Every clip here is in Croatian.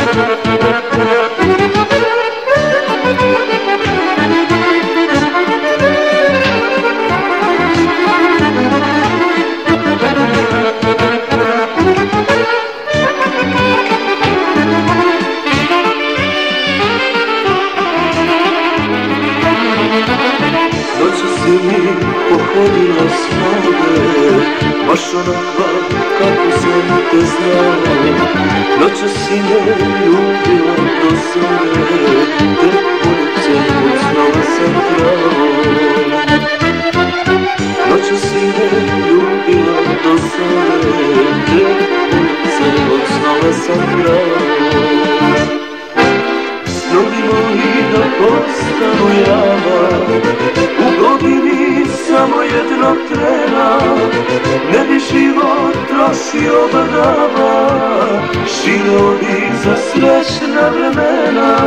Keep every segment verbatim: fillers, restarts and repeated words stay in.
Pohodila s noge, baš onakva kako sam te znao. Noća si me ljubila do zore, te poljubcem od snova sam krao. Noća si me ljubila do zore, te poljubcem od snova sam krao. Snovi moji da postanu java, u godini samo jednog trena, ne bi život trošio badava, živeo bi za srećna vremena.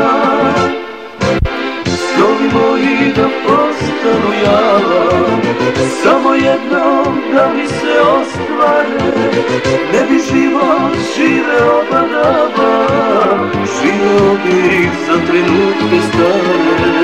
Snovi moji da postanu java, samo jednom da mi se ostvare, ne bi život živeo badava, živeo bi za trenutke stare.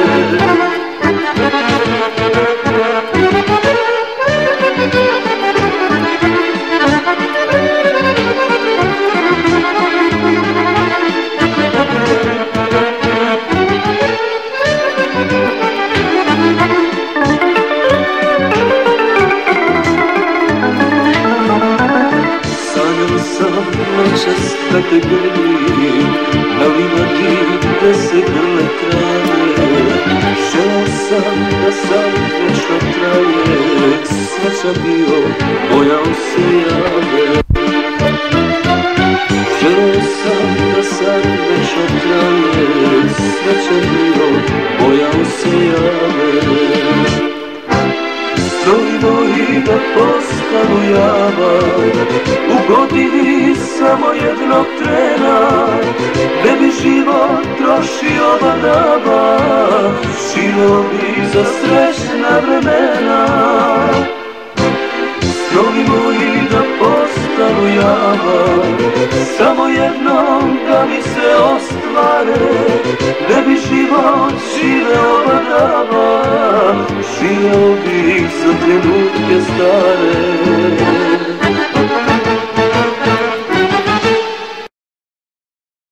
Noćas da te grlim, na livadi da se grle trave. Želao sam da sad večno traje, sreća bio, bojao se jave. Želao sam da sad večno traje, sreća bio, bojao se jave. Snovi moji da postanu java, u godini samo jednog trena, ne bi život trošio badava, živeo bi za srećna vremena. Snovi moji da postanu java, samo jednom da mi se ostvare, ne bi život živeo badava, živeo bi za trenutke stare.